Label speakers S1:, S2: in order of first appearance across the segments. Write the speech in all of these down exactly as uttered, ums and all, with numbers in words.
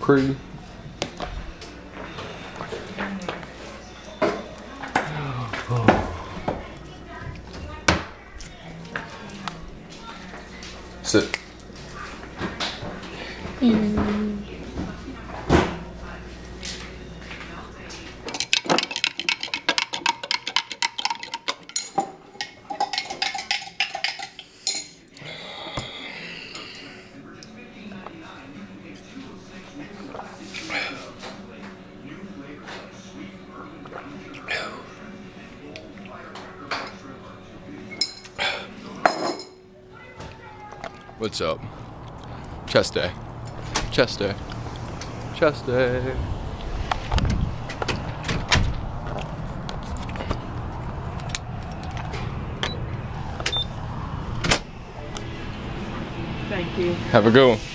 S1: crew. Sit.
S2: Mm.
S1: What's up? Chest day. Chest day. Chest day.
S2: Thank you.
S1: Have a good one.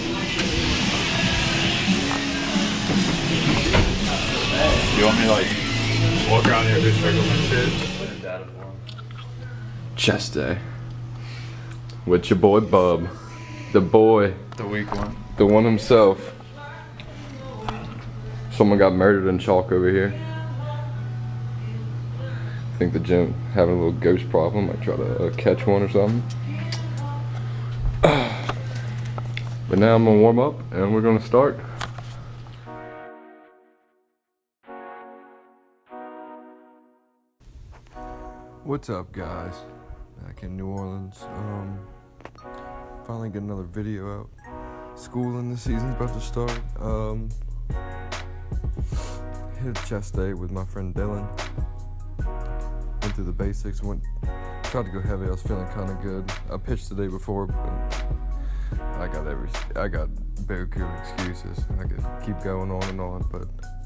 S3: You want me to like walk around here and just check on my shit?
S1: Chest day. With your boy Bub. The boy.
S3: The weak one.
S1: The one himself. Someone got murdered in chalk over here. I think the gym having a little ghost problem. I try to uh, catch one or something. But now I'm gonna warm up and we're gonna start. What's up, guys? Back in New Orleans. Um, finally get another video out. School in the season's about to start. Um, hit a chest day with my friend Dylan. Went through the basics. Went tried to go heavy. I was feeling kind of good. I pitched the day before, but I got every. I got buku excuses. I could keep going on and on, but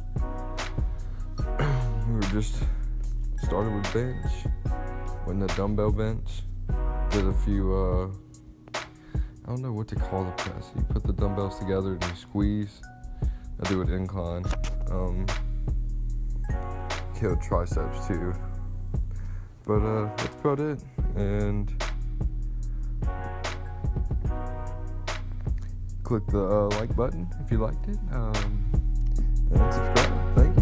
S1: we were just started with bench. Went in the dumbbell bench. Did a few. Uh, I don't know what to call the press. You put the dumbbells together and you squeeze. I do it incline. Um, killed triceps too. But uh, that's about it. And click the uh, like button if you liked it. Um, and subscribe. Thank you.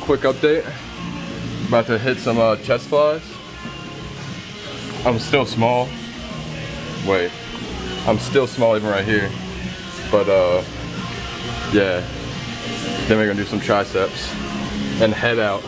S1: quick update. About to hit some uh, chest flies. I'm still small. Wait, I'm still small even right here. But uh, yeah. Then we're gonna do some triceps and head out.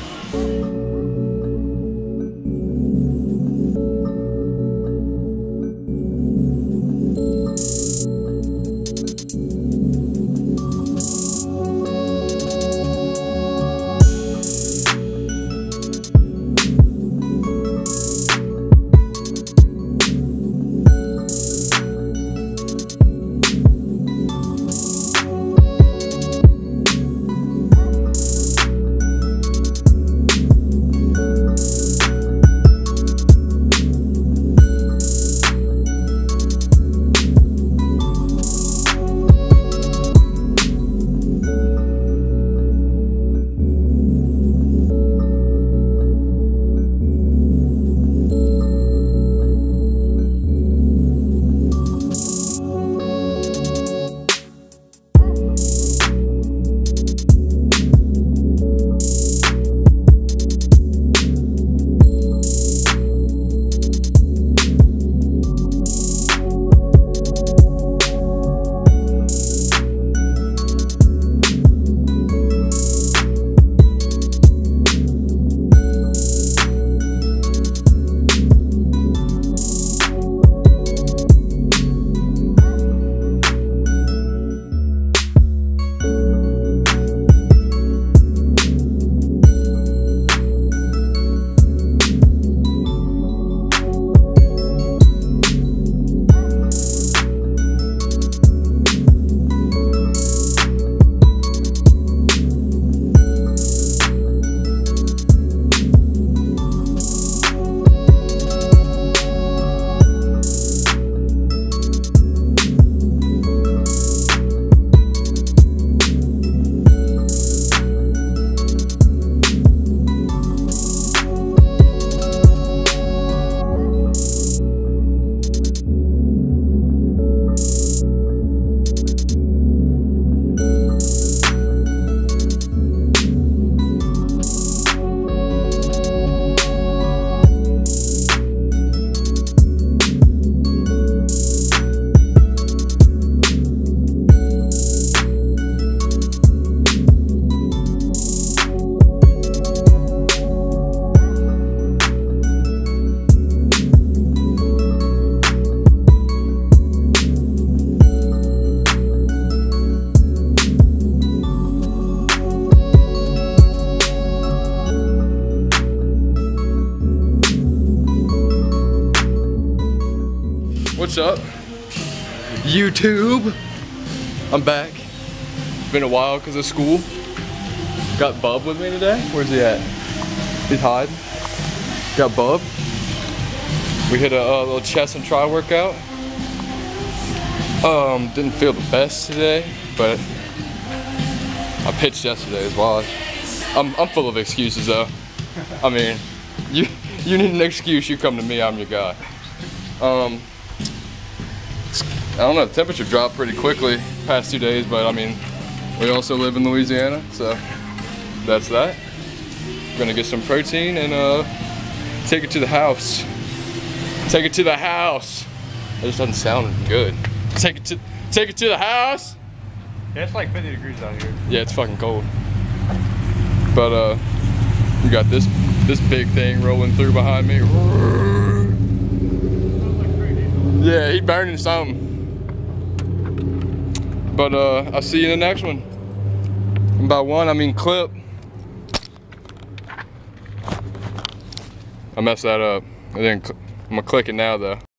S1: What's up, YouTube? I'm back. Been a while because of school. Got Bub with me today. Where's he at? He's hiding. Got Bub. We hit a, a little chest and tri workout. Um, didn't feel the best today, but I pitched yesterday as well. I'm, I'm full of excuses though. I mean, you you need an excuse, you come to me, I'm your guy. Um, I don't know, the temperature dropped pretty quickly past two days, but I mean, we also live in Louisiana, so that's that. We're gonna get some protein and uh, take it to the house. Take it to the house. That just doesn't sound good. Take it to, take it to the house.
S3: Yeah, it's like fifty degrees out here.
S1: Yeah, it's fucking cold. But uh, we got this this big thing rolling through behind me. Yeah, he burning something. But uh, I'll see you in the next one. And by one, I mean clip. I messed that up. I didn't. I'm gonna click it now though.